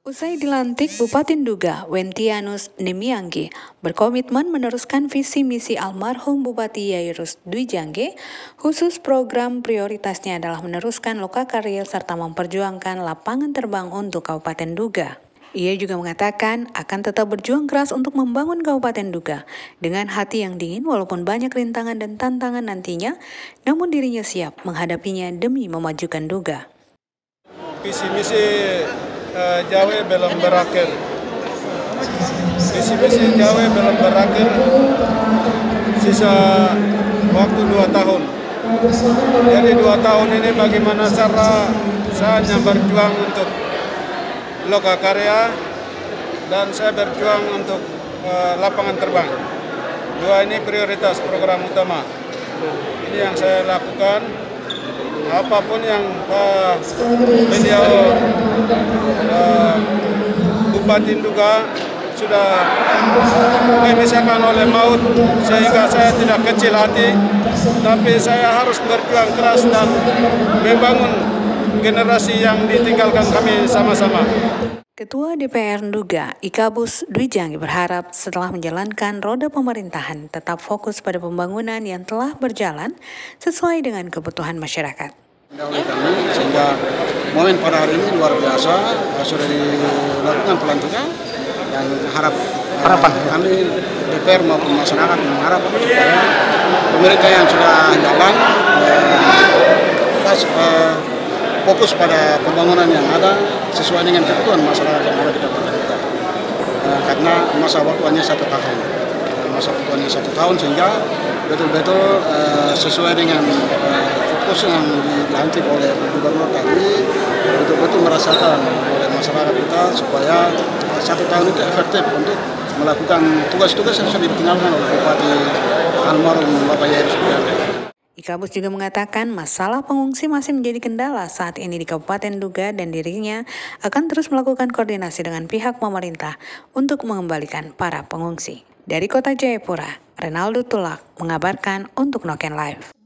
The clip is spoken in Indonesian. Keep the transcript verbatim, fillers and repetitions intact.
Usai dilantik, Bupati Nduga, Wentianus Nemiangge, berkomitmen meneruskan visi misi almarhum Bupati Yairus Dwi Jangge, khusus program prioritasnya adalah meneruskan lokakarya serta memperjuangkan lapangan terbang untuk Kabupaten Nduga. Ia juga mengatakan akan tetap berjuang keras untuk membangun Kabupaten Nduga dengan hati yang dingin walaupun banyak rintangan dan tantangan nantinya, namun dirinya siap menghadapinya demi memajukan Nduga. Visi misi uh, Jawa belum berakhir. Visi misi Jawa belum berakhir. Sisa waktu dua tahun. Jadi dua tahun ini bagaimana cara saya berjuang untuk lokakarya dan saya berjuang untuk uh, lapangan terbang. Dua ini prioritas program utama. Ini yang saya lakukan. Apapun yang uh, beliau uh, Bupati Nduga sudah dipisahkan oleh maut, sehingga saya tidak kecil hati, tapi saya harus berjuang keras dan membangun generasi yang ditinggalkan kami sama-sama. Ketua D P R Nduga, Ikabus Dwi Jangge berharap setelah menjalankan roda pemerintahan tetap fokus pada pembangunan yang telah berjalan sesuai dengan kebutuhan masyarakat. Oleh kami, sehingga momen pada hari ini luar biasa, sudah dilakukan pelantikan dan harap harapan uh, kami D P R maupun masyarakat mengharap supaya pemerintah yang sudah jalan uh, uh, fokus pada pembangunan yang ada sesuai dengan kebutuhan masyarakat yang ada di Kabupaten kita. Uh, karena masa waktu hanya satu tahun, uh, masa waktu hanya satu tahun sehingga betul-betul uh, sesuai dengan uh, fokus yang dilantik oleh Gubernur tadi, betul-betul merasakan oleh masyarakat kita supaya uh, satu tahun itu efektif untuk melakukan tugas-tugas yang sudah ditinggalkan oleh Bupati almarhum Bapak Yairus Dwi Jangge. Ikabus juga mengatakan masalah pengungsi masih menjadi kendala saat ini di Kabupaten Nduga dan dirinya akan terus melakukan koordinasi dengan pihak pemerintah untuk mengembalikan para pengungsi. Dari Kota Jayapura, Renaldo Tulak mengabarkan untuk Noken Live.